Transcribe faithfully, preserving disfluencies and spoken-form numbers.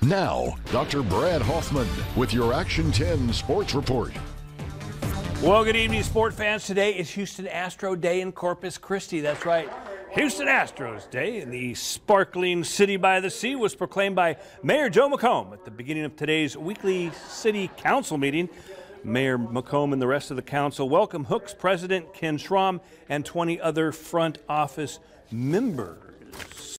Now, Doctor Brad Hoffman with your Action ten Sports Report. Well, good evening, sport fans. Today is Houston Astro Day in Corpus Christi. That's right, Houston Astros Day in the sparkling city by the sea was proclaimed by Mayor Joe McComb at the beginning of today's weekly city council meeting. Mayor McComb and the rest of the council welcome Hooks President Ken Schramm and twenty other front office members.